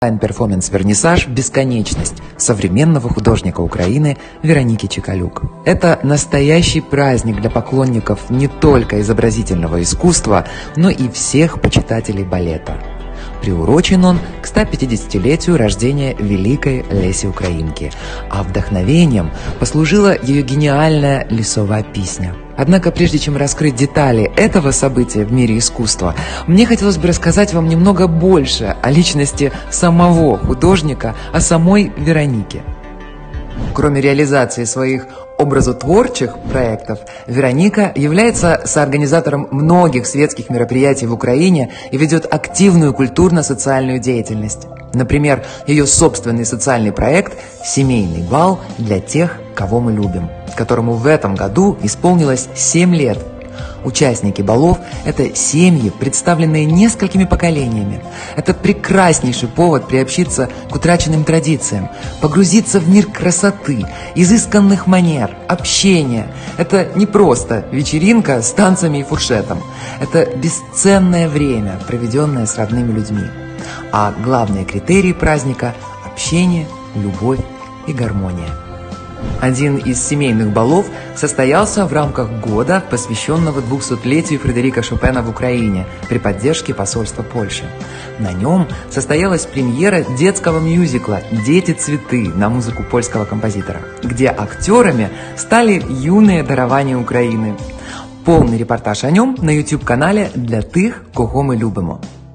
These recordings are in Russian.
Перформанс-вернисаж «Бесконечность» современного художника Украины Вероники Чикалюк. Это настоящий праздник для поклонников не только изобразительного искусства, но и всех почитателей балета. Приурочен он к 150-летию рождения великой Лесі Українки, а вдохновением послужила ее гениальная «Лісова пісня». Однако, прежде чем раскрыть детали этого события в мире искусства, мне хотелось бы рассказать вам немного больше о личности самого художника, о самой Веронике. Кроме реализации своих образотворчих проектов, Вероника является соорганизатором многих светских мероприятий в Украине и ведет активную культурно-социальную деятельность. Например, ее собственный социальный проект «Семейный бал для тех, кого мы любим», которому в этом году исполнилось 7 лет. Участники балов – это семьи, представленные несколькими поколениями. Это прекраснейший повод приобщиться к утраченным традициям, погрузиться в мир красоты, изысканных манер, общения. Это не просто вечеринка с танцами и фуршетом. Это бесценное время, проведенное с родными людьми. А главные критерии праздника – общение, любовь и гармония. Один из семейных балов состоялся в рамках года, посвященного 200-летию Фредерика Шопена в Украине при поддержке посольства Польши. На нем состоялась премьера детского мюзикла «Дети-цветы» на музыку польского композитора, где актерами стали юные дарования України. Повний репортаж о нем на YouTube-канале «Для тих, кого ми любимо».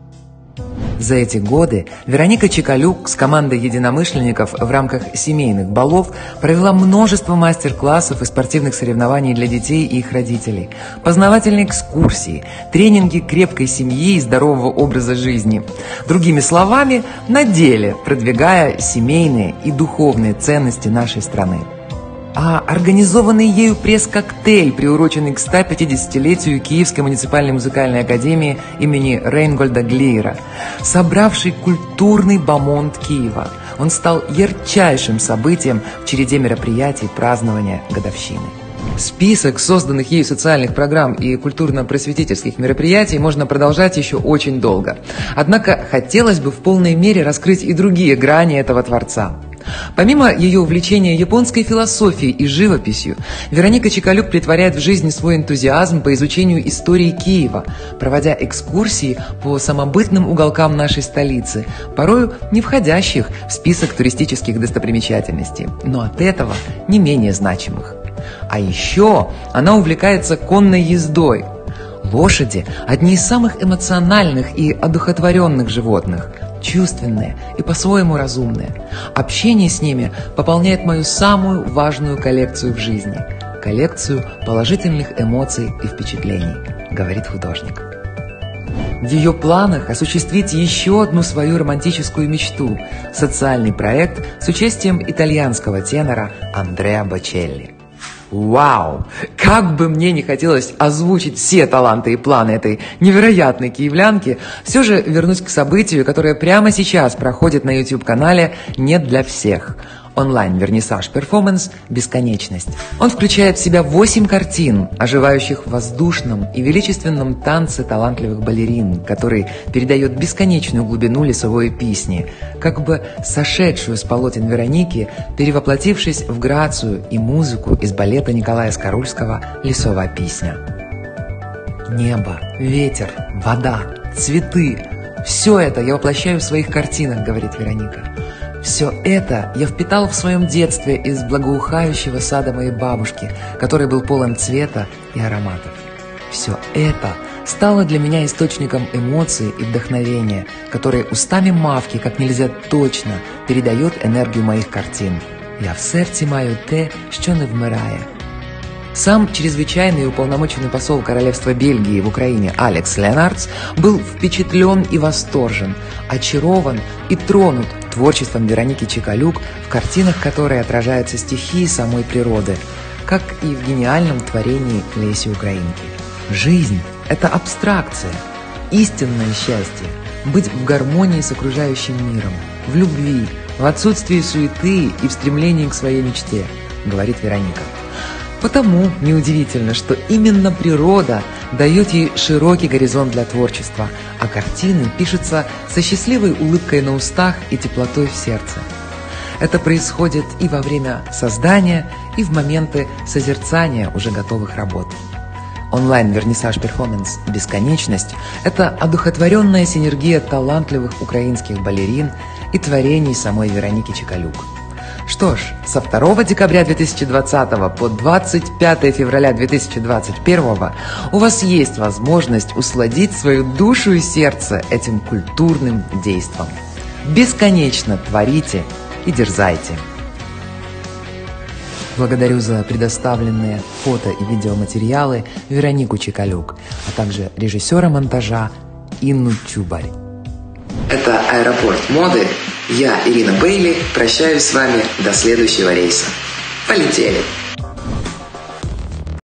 За эти годы Вероника Чикалюк с командой единомышленников в рамках семейных балов провела множество мастер-классов и спортивных соревнований для детей и их родителей, познавательные экскурсии, тренинги крепкой семьи и здорового образа жизни. Другими словами, на деле продвигая семейные и духовные ценности нашей страны. А организованный ею пресс-коктейль, приуроченный к 150-летию Киевской муниципальной музыкальной академии имени Рейнгольда Глейера, собравший культурный бомонд Киева. Он стал ярчайшим событием в череде мероприятий празднования годовщины. Список созданных ею социальных программ и культурно-просветительских мероприятий можно продолжать еще очень долго. Однако хотелось бы в полной мере раскрыть и другие грани этого творца. Помимо ее увлечения японской философией и живописью, Вероника Чикалюк претворяет в жизнь свой энтузиазм по изучению истории Киева, проводя экскурсии по самобытным уголкам нашей столицы, порою не входящих в список туристических достопримечательностей, но от этого не менее значимых. А еще она увлекается конной ездой. Лошади – одни из самых эмоциональных и одухотворенных животных, чувственные и по-своему разумные. Общение с ними пополняет мою самую важную коллекцию в жизни – коллекцию положительных эмоций и впечатлений, говорит художник. В ее планах осуществить еще одну свою романтическую мечту – социальный проект с участием итальянского тенора Андреа Бочелли. Вау! Как бы мне не хотелось озвучить все таланты и планы этой невероятной киевлянки, все же вернусь к событию, которое прямо сейчас проходит на YouTube-канале «Нет для всех». Онлайн-вернисаж-перформанс «Бесконечность». Он включает в себя 8 картин, оживающих в воздушном и величественном танце талантливых балерин, который передает бесконечную глубину лесовой песни, как бы сошедшую с полотен Вероники, перевоплотившись в грацию и музыку из балета Николая Скорульского «Лісова пісня». Небо, ветер, вода, цветы – все это я воплощаю в своих картинах, говорит Вероника. Все это я впитал в своем детстве из благоухающего сада моей бабушки, который был полон цвета и ароматов. Все это стало для меня источником эмоций и вдохновения, которые устами мавки как нельзя точно передает энергию моих картин. Я в сердце маю те, що не вмирає. Сам чрезвычайный уполномоченный посол Королевства Бельгии в Украине Алекс Ленардс был впечатлен и восторжен, очарован и тронут творчеством Вероники Чикалюк, в картинах которой отражаются стихии самой природы, как и в гениальном творении Лесі Українки. Жизнь – это абстракция, истинное счастье – быть в гармонии с окружающим миром, в любви, в отсутствии суеты и в стремлении к своей мечте, говорит Вероника. Потому неудивительно, что именно природа дает ей широкий горизонт для творчества, а картины пишутся со счастливой улыбкой на устах и теплотой в сердце. Это происходит и во время создания, и в моменты созерцания уже готовых работ. Онлайн-вернисаж-перформанс «Бесконечность» — это одухотворенная синергия талантливых украинских балерин и творений самой Вероники Чикалюк. Что ж, со 2 декабря 2020 по 25 февраля 2021 у вас есть возможность усладить свою душу и сердце этим культурным действом. Бесконечно творите и дерзайте. Благодарю за предоставленные фото и видеоматериалы Веронику Чикалюк, а также режиссера монтажа Инну Чубарь. Это «Аэропорт моды». Я, Ирина Бейли, прощаюсь с вами до следующего рейса. Полетели!